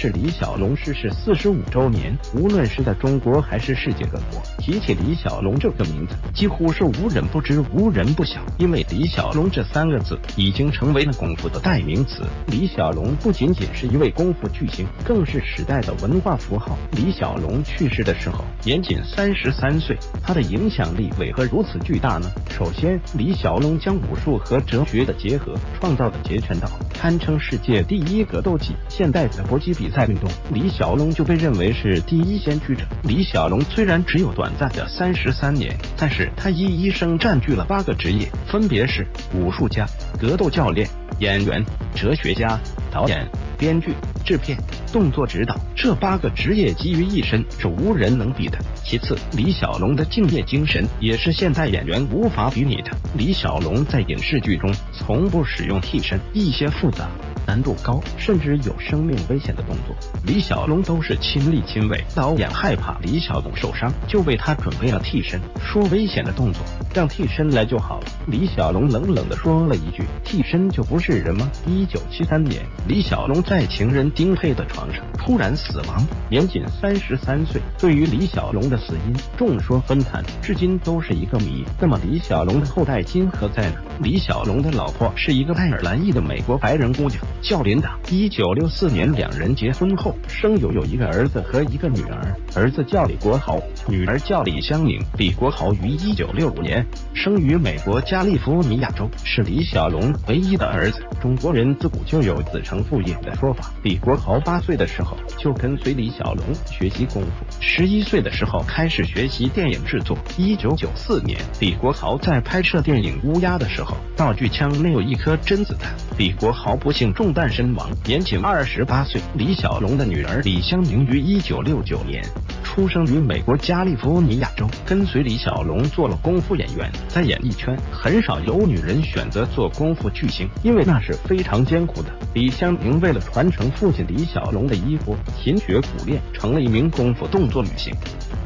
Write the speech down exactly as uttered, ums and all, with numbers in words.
是李小龙逝世四十五周年，无论是在中国还是世界各国，提起李小龙这个名字，几乎是无人不知无人不晓。因为李小龙这三个字已经成为了功夫的代名词。李小龙不仅仅是一位功夫巨星，更是时代的文化符号。李小龙去世的时候年仅三十三岁，他的影响力为何如此巨大呢？首先，李小龙将武术和哲学的结合，创造的截拳道堪称世界第一格斗技。现代的搏击比赛运动，李小龙就被认为是第一先驱者。李小龙虽然只有短暂的三十三年，但是他一一生占据了八个职业，分别是武术家、格斗教练、演员、哲学家、导演、编剧、制片、动作指导，这八个职业集于一身，是无人能比的。其次，李小龙的敬业精神也是现代演员无法比拟的。李小龙在影视剧中从不使用替身，一些复杂、难度高甚至有生命危险的动作，李小龙都是亲力亲为。导演害怕李小龙受伤，就为他准备了替身，说危险的动作让替身来就好了。李小龙冷冷地说了一句：“替身就不是人吗？”一九七三年，李小龙在情人丁佩的床上突然死亡，年仅三十三岁。对于李小龙的死因，众说纷纭，至今都是一个谜。那么李小龙的后代今何在呢？李小龙的老婆是一个爱尔兰裔的美国白人姑娘，叫琳达。一九六四年，两人结婚后生有有一个儿子和一个女儿，儿子叫李国豪，女儿叫李香凝。李国豪于一九六五年生于美国加利福尼亚州，是李小龙唯一的儿子。中国人自古就有子承父业的说法。李国豪八岁的时候就跟随李小龙学习功夫，十一岁的时候开始学习电影制作。一九九四年，李国豪在拍摄电影《乌鸦》的时候，道具枪内有一颗真子弹，李国豪不幸中弹身亡，年仅二十八岁。李小龙的女儿李香凝于一九六九年出生于美国加利福尼亚州，跟随李小龙做了功夫演员。在演艺圈，很少有女人选择做功夫巨星，因为那是非常艰苦的。李香凝为了传承父亲李小龙的衣钵，勤学苦练，成了一名功夫动作女星。